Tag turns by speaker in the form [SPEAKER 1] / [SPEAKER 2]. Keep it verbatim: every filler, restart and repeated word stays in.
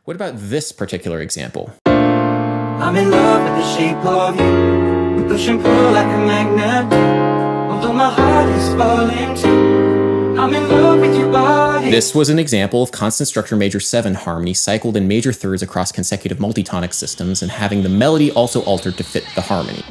[SPEAKER 1] What about this particular example?
[SPEAKER 2] I'm in love with the shape of you. We push and pull like a magnet. Although my heart is falling too. I'm in love with your body.
[SPEAKER 1] This was an example of constant structure major seven harmony cycled in major thirds across consecutive multitonic systems and having the melody also altered to fit the harmony.